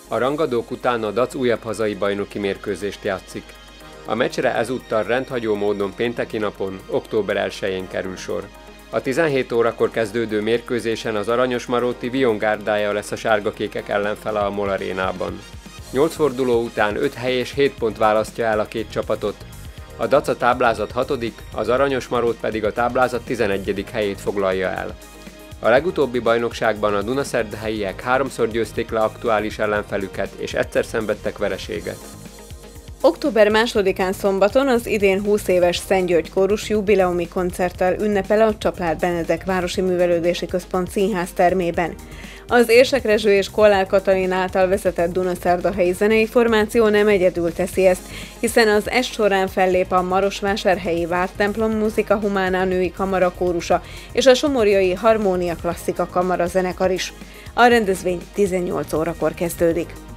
A rangadók után a Dac újabb hazai bajnoki mérkőzést játszik. A meccsre ezúttal rendhagyó módon pénteki napon, október 1-én kerül sor. A 17 órakor kezdődő mérkőzésen az Aranyosmaróti Vion gárdája lesz a sárgakékek ellenfele a MOL arénában. 8 forduló után 5 hely és 7 pont választja el a két csapatot. A Dac a táblázat 6., az Aranyosmarót pedig a táblázat 11. helyét foglalja el. A legutóbbi bajnokságban a dunaszerdahelyiek 3-szor győzték le aktuális ellenfelüket és egyszer szenvedtek vereséget. Október 2-án szombaton az idén 20 éves Szent György kórus jubileumi koncerttel ünnepel a Csaplár Benedek Városi Művelődési Központ színház termében. Az Érsek Rezső és Kollár Katalin által vezetett dunaszerdahelyi zenei formáció nem egyedül teszi ezt, hiszen az est során fellép a Marosvásárhelyi Vártemplom Musica Humana női kamara kórusa és a Somorjai Harmónia Klasszika kamara zenekar is. A rendezvény 18 órakor kezdődik.